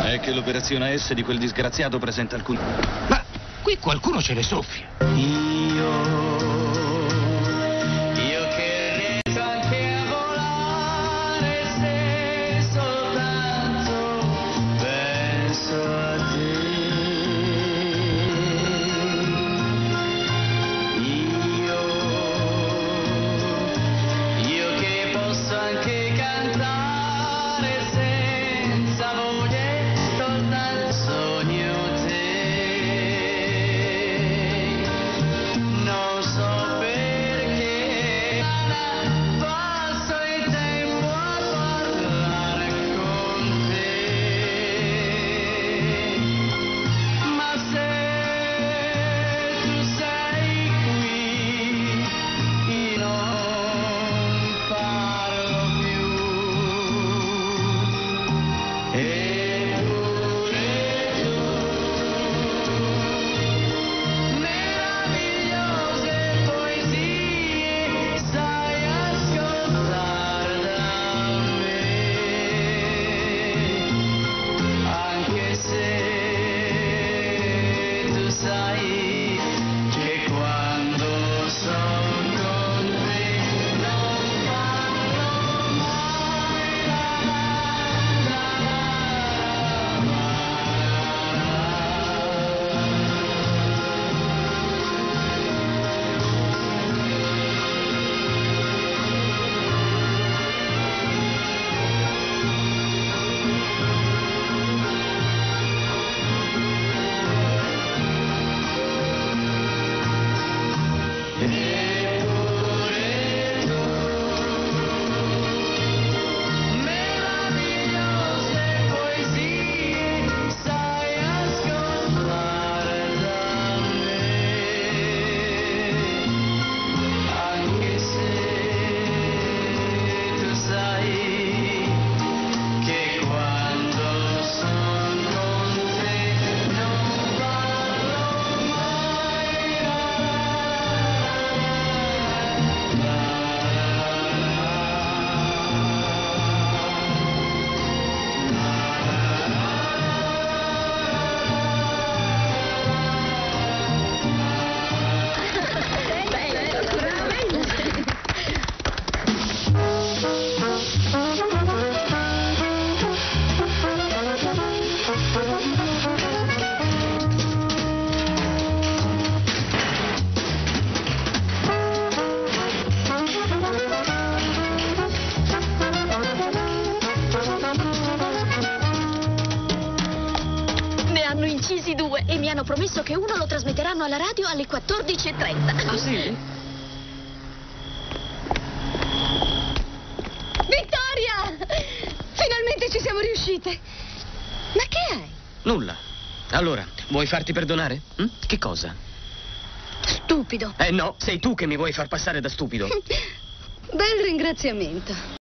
È che l'operazione S di quel disgraziato presenta alcuni... Ma qui qualcuno ce le soffia. Io che riesco anche a volare se soltanto penso a te. Io che posso anche cantare senza voglia, soltanto sogno te. Non so perché passo il tempo a parlare con te, ma se tu sei qui io non parlo più. Eppure tu, meravigliose poesie sai ascoltare da me, anche se tu sai che quando sono con te non parlo mai. Eppure tu, meravigliose poesie sai ascoltare da me, anche se tu sai che quando sono con te non parlo mai. Ne hanno incisi 2 e mi hanno promesso che uno lo trasmetteranno alla radio alle 14:30. Ah sì? Vittoria! Finalmente ci siamo riuscite. Ma che hai? Nulla. Allora, vuoi farti perdonare? Che cosa? Stupido. No, sei tu che mi vuoi far passare da stupido. Bel ringraziamento.